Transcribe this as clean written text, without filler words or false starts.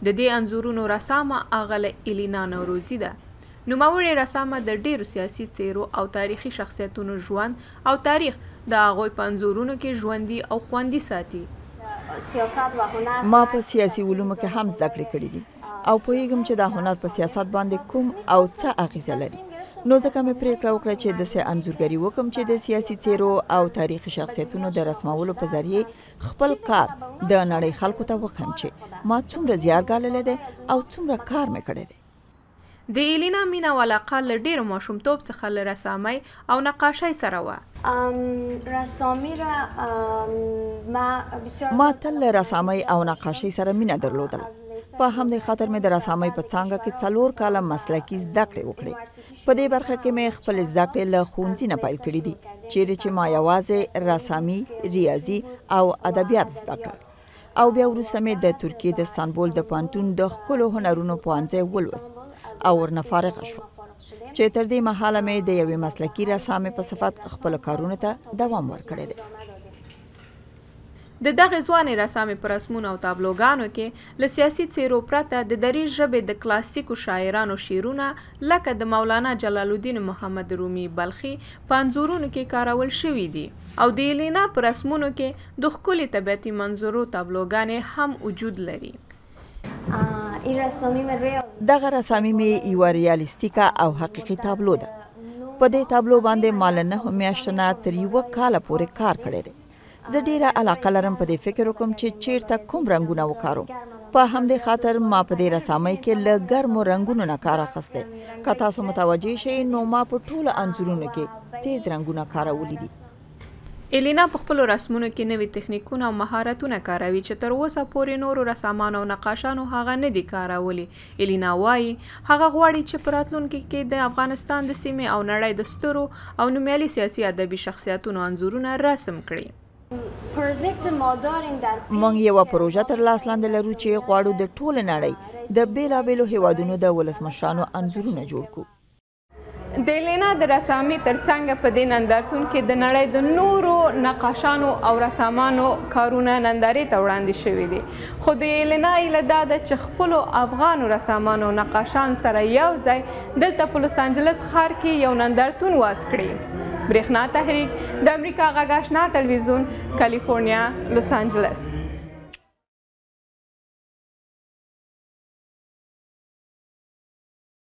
د دې انځورونو رسامه اغله الینا نوروزی ده. نوموړې رسامه د ډیرو سیاسي څیرو او تاریخي شخصیتونو ژوند او تاریخ د هغوی په انځورونو کې ژوندي او خوندي ساتي. ما په سیاسي علومو کې هم زده کړې کړې دي او پوهیږم چې دا هنر په سیاست باندې کوم او څه اغیزه لري. نو ځکه مې پریکړه وکړه چې داسې انځورګري وکړم چې د سیاسي څیرو او تاریخي شخصیتونو د رسمولو په ذریعه خپل کار د نړۍ خلکو ته وښیم چې ما څومره زیار ګاللی دی او څومره کار مې کړی دی. د الینا مینه او علاقه له ډیرو ماشومتوب څخه له رسامۍ او نقاشۍ سره وه. ما تل له رسامۍ او نقاشۍ سره مینه درلودله. په همدې خاطر مې د رسامۍ په څانګه کې 4 کاله مسلکي زده کړې وکړې. په دې برخه کې مې خپل زده کړې له ښوونځي نه پیل کړي دي چیرې چې ما یوازې رسامي، ریاضي او ادبیات زده کړل او بیا وروسته مې د ترکیې د استانبول د پوهنتون د ښکلو هنرونو پوهنځی ولوست او ورنه فارغه شوم چې تر دې مهاله مې د یوې مسلکي رسامې په صفت خپلو کارونو ته دوام ورکړی دی. د دغه ځوانې رسامې په رسمونو او تابلوګانو کې له سیاسي څیرو پرته د دري ژبې د کلاسیکو شاعرانو شعرونه لکه د مولانا جلال الدین محمد رومي بلخي په انځورونو کې کارول شوي دي او د الینا په رسمونو کې د ښکلي طبیعتي منظرو تابلوګانې هم وجود لري. دغه رسامي مې یوه ریالیستیکه او حقیقي تابلو ده. په دې تابلو باندې ما له 9 میاشتو نه تر 1 کاله پورې کار کړی دی. زه ډیره علاقه لرم په دې فکر وکړم چې چیرته کوم رنګونه وکاروم. په همدې خاطر ما په دې رسامۍ کې له ګرمو رنګونو نه کار اخیستی. که تاسو متوجه شئ نو ما په ټولو انځورونو کې تیز رنګونه کارولی دي. الینا په خپلو رسمونو کې نوي تخنیکونه او مهارتونه کاروي چې تر اوسه پورې نورو رسامانو او نقاشانو هغه نه دي کارولی. الینا وایي هغه غواړي چې په راتلونکي کې د افغانستان د سیمې او نړۍ د سترو او نومیالي سیاسي ادبي شخصیتونو انځورونه رسم کړي. موږ یوه پروژه تر لاس لاندې لرو چې غواړو د ټولې نړۍ د بیلابیلو هیوادونو د ولسمشرانو انځورونه جوړ کړو. د الینا د رسامۍ ترڅنګ په دې نندارتون کې د نړۍ د نورو نقاشانو او رسامانو کارونه نندارې ته وړاندې شوي دي. خو د الینا هیله دا ده چې خپلو افغانو رسامانو او نقاشانو سره یو ځای دلته په لوس انجلس ښار کې یو نندارتون واس کړي. برېښنا تحریک د امریکا غږ آشنا ټلویزیون، کالیفورنیا، لوس انجلس.